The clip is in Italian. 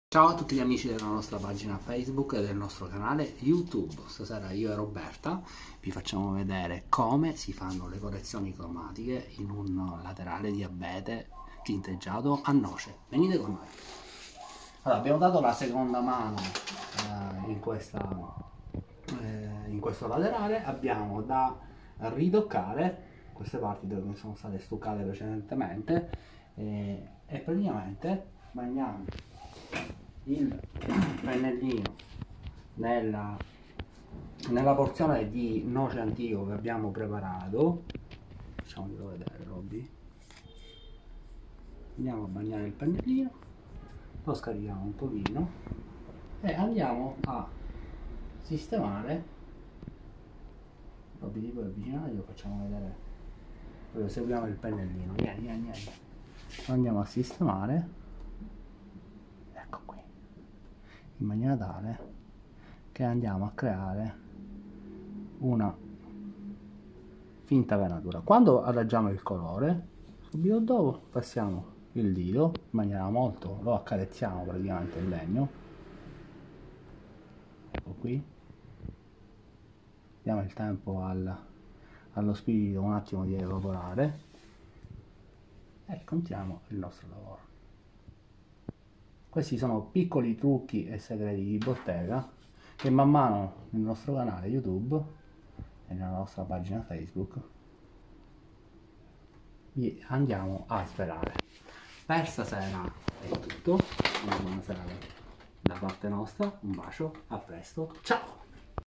Ciao a tutti gli amici della nostra pagina Facebook e del nostro canale YouTube. Stasera io e Roberta vi facciamo vedere come si fanno le correzioni cromatiche in un laterale di abete tinteggiato a noce. Venite con noi. Allora, abbiamo dato la seconda mano in questo laterale. Abbiamo da ritoccare queste parti dove sono state stuccate precedentemente e praticamente bagniamo il pennellino nella porzione di noce antico che abbiamo preparato. Facciamolo vedere, Robby. Andiamo a bagnare il pennellino, lo scarichiamo un pochino e andiamo a sistemare. Robby, ti puoi avvicinare, lo facciamo vedere. Poi seguiamo il pennellino. Vieni. Lo andiamo a sistemare, ecco qui, in maniera tale che andiamo a creare una finta venatura. Quando adagiamo il colore, subito dopo passiamo il dito in maniera molto, lo accarezziamo praticamente il legno, ecco qui, diamo il tempo allo spirito un attimo di evaporare e continuiamo il nostro lavoro. Questi sono piccoli trucchi e segreti di bottega che man mano nel nostro canale YouTube e nella nostra pagina Facebook vi andiamo a svelare. Per stasera è tutto, una buona serata da parte nostra, un bacio, a presto, ciao!